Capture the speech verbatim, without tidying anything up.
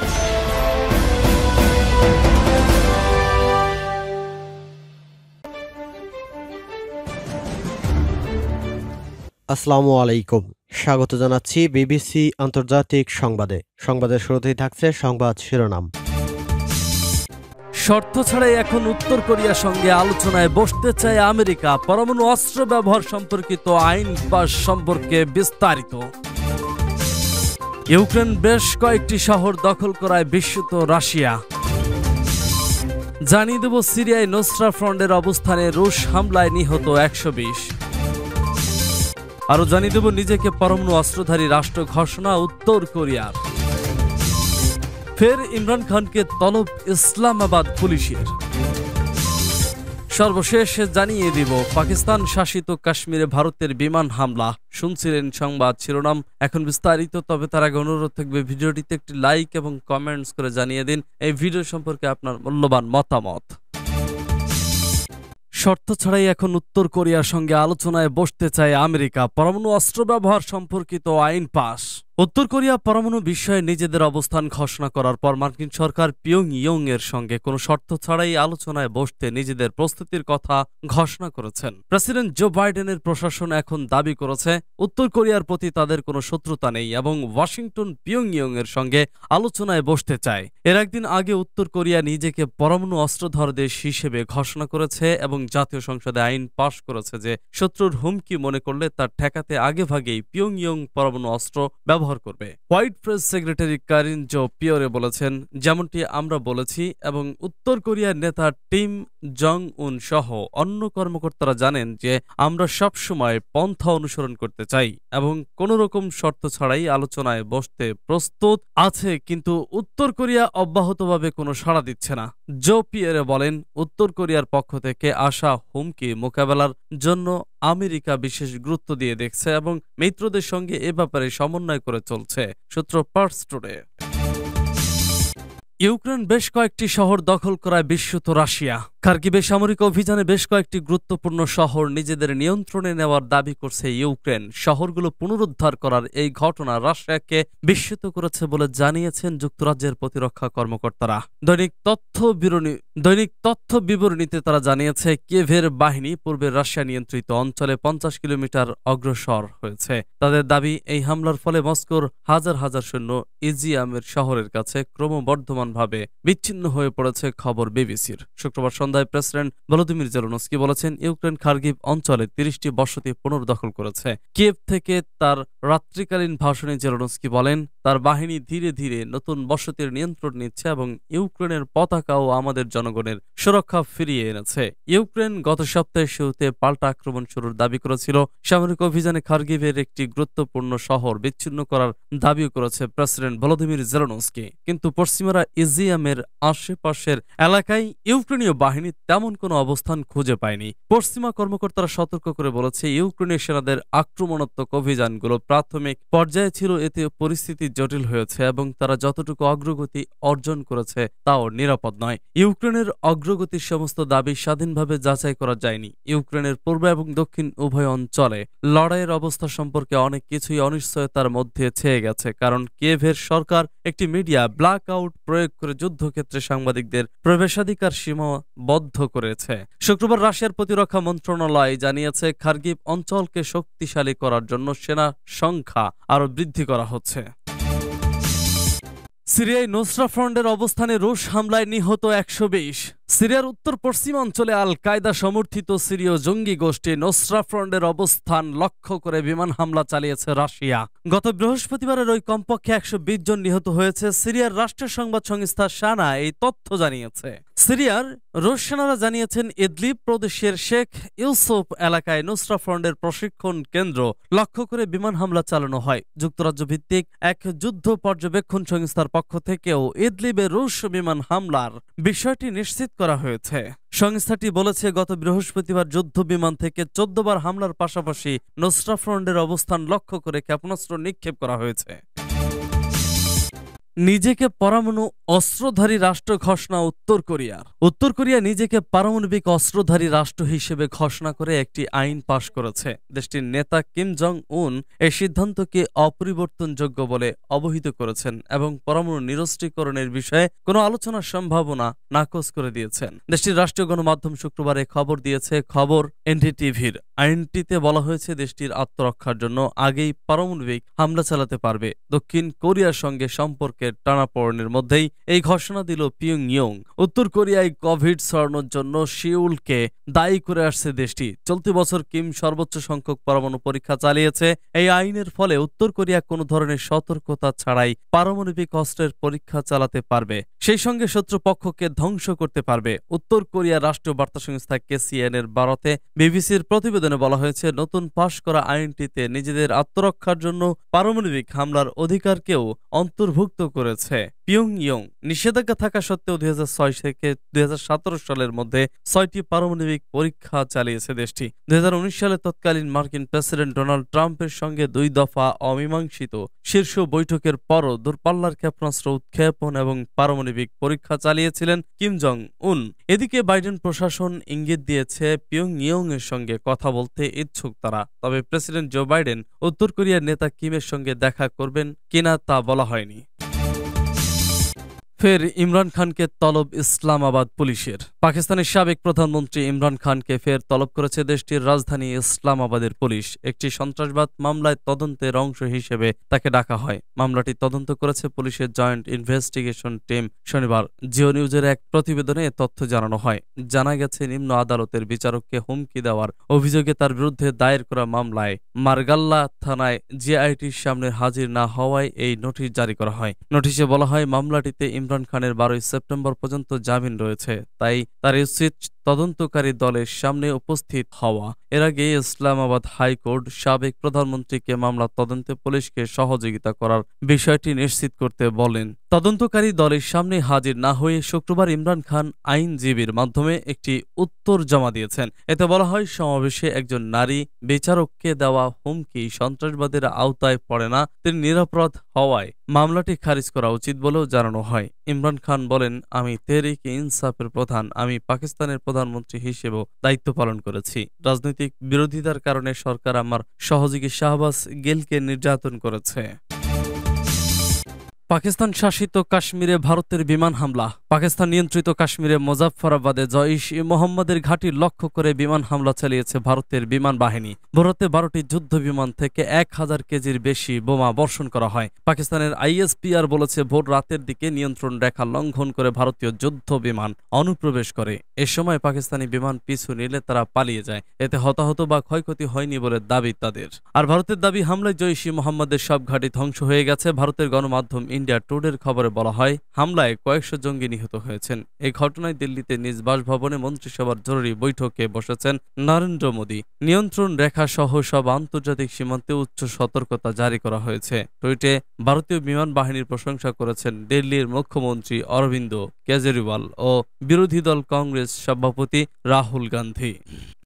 আসসালামু আলাইকুম, স্বাগত জানাচ্ছি বিবিসি আন্তর্জাতিক সংবাদে। সংবাদের শুরুতেই থাকছে সংবাদ শিরোনাম। শর্ত ছাড়াই এখন উত্তর কোরিয়ার সঙ্গে আলোচনায় বসতে চায় আমেরিকা। পরমাণু অস্ত্র ব্যবহার সম্পর্কিত আইন পাস সম্পর্কে বিস্তারিত। ইউক্রেন বেশ কয়েকটি শহর দখল করায় বিস্মিত রাশিয়া। জানিয়ে দেব সিরিয়ায় নুসরা ফ্রন্টের অবস্থানে রুশ হামলায় নিহত একশো বিশ। আরো জানিয়ে দেব নিজেকে পরমাণু অস্ত্রধারী রাষ্ট্র ঘোষণা উত্তর কোরিয়ার। ফের ইমরান খানকে তলব ইসলামাবাদ পুলিশের। সর্বশেষ জানিয়ে দিব পাকিস্তান শাসিত কাশ্মীরে ভারতের বিমান হামলা। শুনছিলেন সংবাদ শিরোনাম, এখন বিস্তারিত। তবে তার আগে অনুরোধ থাকবে ভিডিওটিতে একটি লাইক এবং কমেন্টস করে জানিয়ে দিন এই ভিডিও সম্পর্কে আপনার মূল্যবান মতামত। শর্ত ছাড়াই এখন উত্তর কোরিয়ার সঙ্গে আলোচনায় বসতে চায় আমেরিকা। পরমাণু অস্ত্র ব্যবহার সম্পর্কিত আইন পাস। উত্তর কোরিয়া পরমাণু বিষয়ে নিজেদের অবস্থান ঘোষণা করার পর মার্কিন সরকার পিয়ংইয়ং এর সঙ্গে কোনো শর্ত ছাড়াই আলোচনায় বসতে নিজেদের প্রস্তুতির কথা ঘোষণা করেছেন। প্রেসিডেন্ট জো বাইডেনের প্রশাসন এখন দাবি করেছে উত্তর কোরিয়ার প্রতি তাদের কোনো শত্রুতা নেই এবং ওয়াশিংটন পিয়ংইয়ং এর সঙ্গে আলোচনায় বসতে চায়। এর একদিন আগে উত্তর কোরিয়া নিজেকে পরমাণু অস্ত্রধর দেশ হিসেবে ঘোষণা করেছে এবং জাতীয় সংসদে আইন পাশ করেছে যে শত্রুর হুমকি মনে করলে তার ঠেকাতে আগেভাগেই পিয়ংইয়ং পরমাণু অস্ত্র ব্যবহার করবে। White press secretary Karine Jean Pierre বলেছেন, যেমনটি আমরা বলেছি এবং উত্তর কোরিয়ার নেতা টিম জং উন সহ অন্য কর্মকর্তারা জানেন যে আমরা সব সময় পন্থা অনুসরণ করতে চাই এবং কোনো রকম শর্ত ছাড়াই আলোচনায় বসতে প্রস্তুত আছে, কিন্তু উত্তর কোরিয়া অব্যাহতভাবে কোনো সাড়া দিচ্ছে না। জো পিওরে বলেন, উত্তর কোরিয়ার পক্ষ থেকে আসা হুমকি মোকাবেলার জন্য আমেরিকা বিশেষ গুরুত্ব দিয়ে দেখছে এবং মিত্রদের সঙ্গে এ ব্যাপারে সমন্বয় করে চলছে। সূত্র পার্স টুডে। ইউক্রেন বেশ কয়েকটি শহর দখল করায় বিস্মিত রাশিয়া। খার্কিভে সামরিক অভিযানে বেশ কয়েকটি গুরুত্বপূর্ণ শহর নিজেদের নিয়ন্ত্রণে নেওয়ার দাবি করছে ইউক্রেন। শহরগুলো পুনরুদ্ধার করার এই ঘটনা রাশিয়াকে বিস্মিত করেছে বলে জানিয়েছেন যুক্তরাজ্যের প্রতিরক্ষা কর্মকর্তারা। দৈনিক তথ্য বিবরণী দৈনিক তথ্য বিবরণীতে তারা জানিয়েছে কিয়েভের বাহিনী পূর্বের রাশিয়া নিয়ন্ত্রিত অঞ্চলে পঞ্চাশ কিলোমিটার অগ্রসর হয়েছে। তাদের দাবি, এই হামলার ফলে মস্কোর হাজার হাজার সৈন্য ইজিয়ামের শহরের কাছে ক্রমবর্ধমানভাবে বিচ্ছিন্ন হয়ে পড়েছে। খবর বিবিসির। শুক্রবার সন্ধ্যায় প্রেসিডেন্ট ভলোদিমির জেলেনস্কি বলেছেন, ইউক্রেন খার্কিভ অঞ্চলে তিরিশটি বসতি পুনর্দখল করেছে। কিয়েভ থেকে তার রাত্রিকালীন ভাষণে জেলেনস্কি বলেন, তার বাহিনী ধীরে ধীরে নতুন বসতির নিয়ন্ত্রণ নিচ্ছে এবং ইউক্রেনের পতাকাও আমাদের জনগণের সুরক্ষা ফিরিয়ে এনেছে। ইউক্রেন গত সপ্তাহে শুরুতে পাল্টা আক্রমণ শুরুর দাবি করেছিল। সামরিক অভিযানে খার্কিভের একটি গুরুত্বপূর্ণ শহর বিচ্ছিন্ন করার দাবিও করেছে প্রেসিডেন্ট ভলোদিমির জেলেনস্কি, কিন্তু পশ্চিমারা ইজিয়ামের আশেপাশের এলাকায় ইউক্রেনীয় বাহিনী তেমন কোনো অবস্থান খুঁজে পায়নি। পশ্চিমা কর্মকর্তারা সতর্ক করে বলেছে, ইউক্রেনের সেনাদের আক্রমণাত্মক অভিযানগুলো প্রাথমিক পর্যায়ে ছিল, এতে পরিস্থিতি জটিল হয়েছে এবং তারা যতটুকু অগ্রগতি অর্জন করেছে তাও নিরাপদ নয়। ইউক্রেনের অগ্রগতির সমস্ত দাবি স্বাধীনভাবে যাচাই করা যায়নি। ইউক্রেনের পূর্ব এবং দক্ষিণ উভয় অঞ্চলে লড়াইয়ের অবস্থা সম্পর্কে অনেক কিছুই অনিশ্চয়তার মধ্যে ছেয়ে গেছে, কারণ কিয়েভের সরকার একটি মিডিয়া ব্ল্যাক আউট প্রয়োগ করে যুদ্ধক্ষেত্রে সাংবাদিকদের প্রবেশাধিকার সীমাবদ্ধ করেছে। শুক্রবার রাশিয়ার প্রতিরক্ষা মন্ত্রণালয় জানিয়েছে, খার্কিভ অঞ্চলকে শক্তিশালী করার জন্য সেনা সংখ্যা আরও বৃদ্ধি করা হচ্ছে। সিরিয়ায় নুসরা ফ্রন্টের অবস্থানে রুশ হামলায় নিহত একশো বিশ। সিরিয়ার উত্তর পশ্চিমাঞ্চলে আল কায়দা সমর্থিত সিরীয় জঙ্গি গোষ্ঠী নুসরা ফ্রন্টের অবস্থান লক্ষ্য করে বিমান হামলা চালিয়েছে রাশিয়া। গত বৃহস্পতিবারের ওই কমপক্ষে একশো বিশ জন নিহত হয়েছে। সিরিয়ার রাষ্ট্রীয় সংবাদ সংস্থা সানা এই তথ্য জানিয়েছে। সিরিয়ার রুশ সেনারা জানিয়েছেন, ইদলিব প্রদেশের শেখ ইউসুফ এলাকায় নুসরা ফ্রন্টের প্রশিক্ষণ কেন্দ্র লক্ষ্য করে বিমান হামলা চালানো হয়। যুক্তরাজ্য ভিত্তিক এক যুদ্ধ পর্যবেক্ষণ সংস্থার পক্ষ থেকেও ইদলিবে রুশ বিমান হামলার বিষয়টি নিশ্চিত করা হয়েছে। সংস্থাটি বলেছে, গত বৃহস্পতিবার যুদ্ধ বিমান থেকে চোদ্দ বার হামলার পাশাপাশি নুসরা ফ্রন্টের অবস্থান লক্ষ্য করে ক্ষেপণাস্ত্র নিক্ষেপ করা হয়েছে। নিজেকে পরমাণু অস্ত্রধারী রাষ্ট্র ঘোষণা উত্তর কোরিয়ার। উত্তর কোরিয়া নিজেকে পারমাণবিক অস্ত্রধারী রাষ্ট্র হিসেবে ঘোষণা করে একটি আইন পাশ করেছে। দেশটির নেতা কিম জং উন এই সিদ্ধান্তকে অপরিবর্তনযোগ্য বলে অবহিত করেছেন এবং পরমাণু নিরস্ত্রীকরণের বিষয়ে কোনো আলোচনার সম্ভাবনা নাকচ করে দিয়েছেন। দেশটির রাষ্ট্রীয় গণমাধ্যম শুক্রবারে খবর দিয়েছে। খবর এনডিটিভির। আইনটিতে বলা হয়েছে দেশটির আত্মরক্ষার জন্য আগেই পারমাণবিক হামলা চালাতে পারবে। দক্ষিণ কোরিয়ার সঙ্গে সম্পর্কের টানাপোড়েনের মধ্যেই এই ঘোষণা দিল পিয়ংইয়ং। উত্তর কোরিয়ায় কোভিড ছড়ানোর জন্য সিউলকে দায়ী করে আসছে দেশটি। চলতি বছর কিম সর্বোচ্চ সংখ্যক পরমাণু পরীক্ষা চালিয়েছে। এই আইনের ফলে উত্তর কোরিয়া কোনো ধরনের সতর্কতা ছাড়াই পারমাণবিক অস্ত্রের পরীক্ষা চালাতে পারবে, সেই সঙ্গে শত্রুপক্ষকে ধ্বংস করতে পারবে। উত্তর কোরিয়ার রাষ্ট্রীয় বার্তা সংস্থা কেসিএন এর ভারতে বিবিসির প্রতিবেদনে বলা হয়েছে, নতুন পাশ করা আইনটিতে নিজেদের আত্মরক্ষার জন্য পারমাণবিক হামলার অধিকারকেও অন্তর্ভুক্ত করেছে। পিয়ংইয়ং নিষেধাজ্ঞা থাকা সত্ত্বেও দুই হাজার ছয় থেকে দুই হাজার সতেরো সালের মধ্যে ছয়টি পারমাণবিক পরীক্ষা চালিয়েছে দেশটি। দুই হাজার উনিশ সালে তৎকালীন মার্কিন প্রেসিডেন্ট ডোনাল্ড ট্রাম্পের সঙ্গে দুই দফা অমীমাংসিত শীর্ষ বৈঠকের পরও দূরপাল্লার ক্ষেপণাস্ত্র উৎক্ষেপণ এবং পারমাণবিক পরীক্ষা চালিয়েছিলেন কিম জং উন। এদিকে বাইডেন প্রশাসন ইঙ্গিত দিয়েছে পিয়ংইয়ং এর সঙ্গে কথা বলতে ইচ্ছুক তারা। তবে প্রেসিডেন্ট জো বাইডেন উত্তর কোরিয়ার নেতা কিমের সঙ্গে দেখা করবেন কিনা তা বলা হয়নি। ফের ইমরান খানকে তলব ইসলামাবাদ পুলিশের। পাকিস্তানের সাবেক প্রধানমন্ত্রী ইমরান খানকে ফের তলব করেছে দেশটির রাজধানী ইসলামাবাদের পুলিশ। একটি সন্ত্রাসবাদ মামলায় তদন্তের অংশ হিসেবে তাকে ডাকা হয়। মামলাটি তদন্ত করেছে পুলিশের জয়েন্ট ইনভেস্টিগেশন টিম। শনিবার জিও নিউজের এক প্রতিবেদনে এ তথ্য জানানো হয়। জানা গেছে, নিম্ন আদালতের বিচারককে হুমকি দেওয়ার অভিযোগে তার বিরুদ্ধে দায়ের করা মামলায় মারগাল্লা থানায় জিআইটির সামনে হাজির না হওয়ায় এই নোটিশ জারি করা হয়। নোটিশে বলা হয়, মামলাটিতে ইমরান খানের বারোই সেপ্টেম্বর পর্যন্ত জামিন রয়েছে, তাই তার উচিত তদন্তকারী দলের সামনে উপস্থিত হওয়া। এর আগে ইসলামাবাদ হাইকোর্ট সাবেক প্রধানমন্ত্রীকে মামলা তদন্তে পুলিশকে সহযোগিতা করার বিষয়টি নিশ্চিত করতে বলেন। তদন্তকারী দলের সামনে হাজির না হয়ে শুক্রবার ইমরান খান আইনজীবীর মাধ্যমে একটি উত্তর জমা দিয়েছেন। এতে বলা হয়, সমাবেশে একজন নারী বিচারককে দেওয়া হুমকি সন্ত্রাসবাদের আওতায় পড়ে না, তিনি নিরপরাধ হওয়ায় মামলাটি খারিজ করা উচিত বলেও জানানো হয়। ইমরান খান বলেন, আমি তেহরিক ইনসাফের প্রধান, আমি পাকিস্তানের প্রধানমন্ত্রী হিসেবেও দায়িত্ব পালন করেছি। রাজনৈতিক বিরোধিতার কারণে সরকার আমার সহযোগী শাহবাজ গিলকে নির্যাতন করেছে। পাকিস্তান শাসিত কাশ্মীরে ভারতের বিমান হামলা। পাকিস্তান নিয়ন্ত্রিত কাশ্মীরে মুজাফফরাবাদে জইশ ই মোহাম্মদের ঘাঁটি লক্ষ্য করে বিমান হামলা চালিয়েছে ভারতের বিমান বাহিনী। ভোররাতে বারোটি যুদ্ধ বিমান থেকে এক হাজার কেজির বেশি বোমা বর্ষণ করা হয়। পাকিস্তানের আইএসপিআর বলেছে, ভোর রাতের দিকে নিয়ন্ত্রণ রেখা লঙ্ঘন করে ভারতীয় যুদ্ধ বিমান অনুপ্রবেশ করে। এ সময় পাকিস্তানি বিমান পিছু নিলে তারা পালিয়ে যায়। এতে হতাহত বা ক্ষয়ক্ষতি হয়নি বলে দাবি তাদের। আর ভারতের দাবি, হামলায় জইশ ই মোহাম্মদের সব ঘাঁটি ধ্বংস হয়ে গেছে। ভারতের গণমাধ্যম ইন্ডিয়া টুডের খবরে বলা হয়, হামলায় কয়েকশো জঙ্গি নিহত হয়েছেন। এই ঘটনায় দিল্লিতে নিজ বাসভবনে মন্ত্রিসভার জরুরি বৈঠকে বসেছেন নরেন্দ্র মোদী। নিয়ন্ত্রণ রেখা সহ সব আন্তর্জাতিক সীমান্তে উচ্চ সতর্কতা জারি করা হয়েছে। টুইটে ভারতীয় বিমান বাহিনীর প্রশংসা করেছেন দিল্লির মুখ্যমন্ত্রী অরবিন্দ কেজরিওয়াল ও বিরোধী দল কংগ্রেস সভাপতি রাহুল গান্ধী।